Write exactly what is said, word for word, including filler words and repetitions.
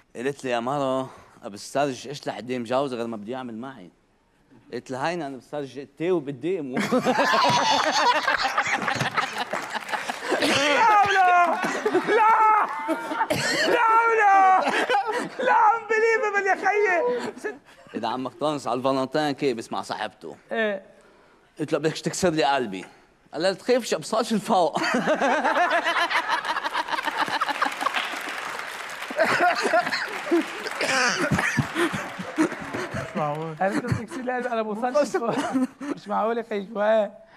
قالت لي يا مرة بسترجي ايش لحد مجوزة غير ما بده يعمل معي. قلت لها هينا انا بسترجي قتي وبدي اموت. لا لا لا لا لا انبليفبل يا خيي. اذا عمك طنس على الفالنتين كيبس مع صاحبته. ايه قلت له بدك تكسر لي قلبي. قال لها تخافش ابصارش الفوق. مش معقول. انا بدك تكسر لي قلبي انا بوصلش. مش معقول يا خيي شويه.